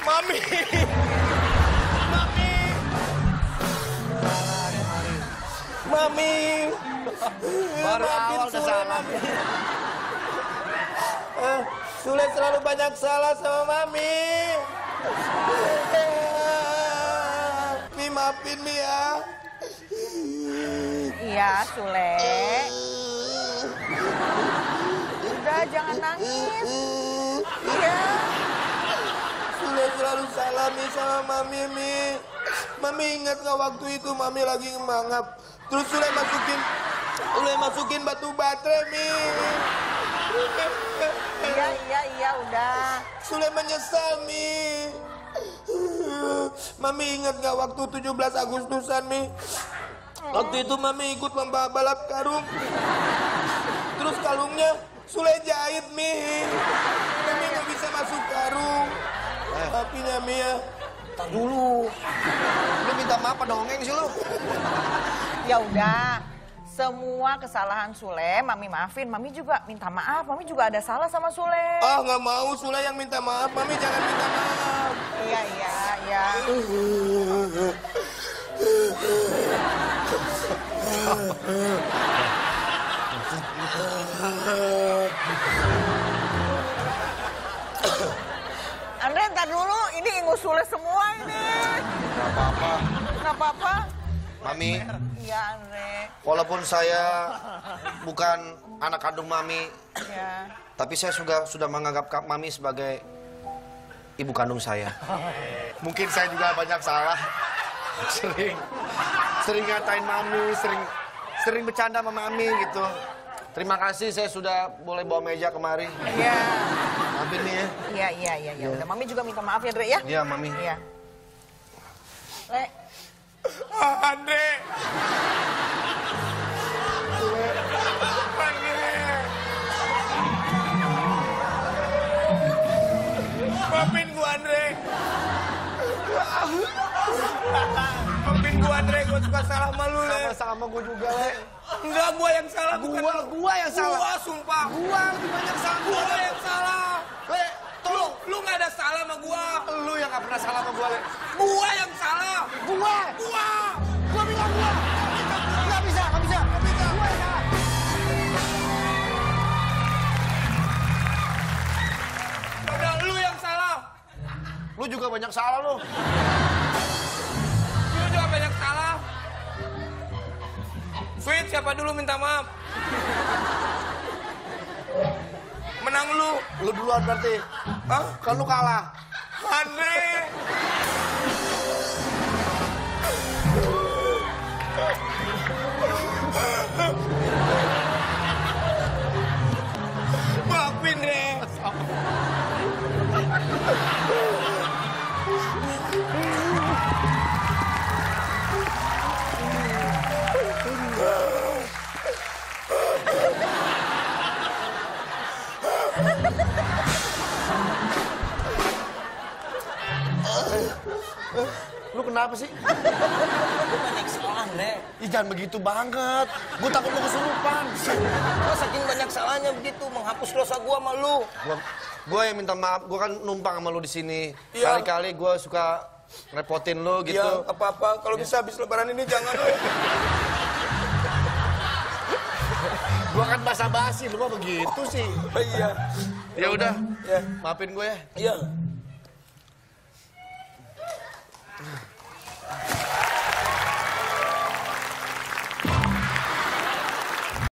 Mami. Mami. Mami. Baru awal udah salah. Sule selalu banyak salah sama Mami. Mi maafin Mi ya. Iya, Sule. Udah, jangan nangis. Iya. Sule selalu salah Mi sama Mami, Mi. Mami ingat nggak waktu itu Mami lagi mangap. Terus Sule masukin batu baterai, Mi. Iya, udah. Sule menyesal, Mi. Mami ingat nggak waktu 17 Agustusan, Mi? Waktu itu Mami ikut lomba balap karung. Terus kalungnya Sule jahit, Mi. Mami nggak bisa masuk karung. Tapinya, Mi ya. Ntar dulu. Lu minta maaf apa dongeng sih lu? Ya udah. Semua kesalahan Sule, Mami maafin. Mami juga minta maaf. Mami juga ada salah sama Sule. Ah, nggak mau Sule yang minta maaf. Mami jangan minta maaf. Iya. Andre, ntar dulu. Ini ingus Sule semua ini. Nggak apa-apa. Mami, Iya, Andre. walaupun saya bukan anak kandung Mami, Iya. tapi saya sudah menganggap Mami sebagai ibu kandung saya. Mungkin saya juga banyak salah. Sering ngatain Mami, sering bercanda sama Mami gitu. Terima kasih saya sudah boleh bawa meja kemari. Iya. Maafin nih ya. Iya. Udah, Mami juga minta maaf ya, Andre ya. Iya, Mami. Iya. Le. Andre. Maafin gua, Andre. Maafin gua, Andre. Gua suka salah sama lu, Le. Sama-sama gua juga, Le. Enggak, gua yang salah. Gua yang salah. Gua, sumpah. Gua lebih banyak salah. Gua yang salah. Le, tolong. Lu nggak ada salah sama gua. Lu yang gak pernah salah sama gua, Le. Gua yang salah. Gua bilang gua. Gak bisa. Gua yang salah. Udah, lu yang salah. Lu juga banyak salah, lu. Lu juga banyak salah. Sweet, siapa dulu minta maaf? Menang lu. Lu duluan berarti. Hah? Kan lu kalah. Andre. Maafin, Re. Lu kenapa sih? Gue banyak salah, Andre. Ih, jangan begitu banget. Gue takut lu kesurupan. Gue saking banyak salahnya begitu, menghapus dosa gue sama lu. Gue yang minta maaf. Gue kan numpang sama lu di sini. Iya. Kali-kali gue suka repotin lu gitu. Ya, apa-apa. Kalau bisa habis lebaran ini jangan, lu. Gue kan basa-basi, lu mah begitu sih. Iya. Ya udah, Ya. maafin gue ya. Iya.